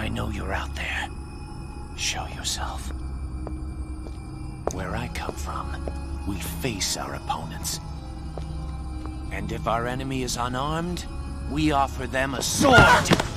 I know you're out there. Show yourself. Where I come from, we face our opponents. And if our enemy is unarmed, we offer them a sword!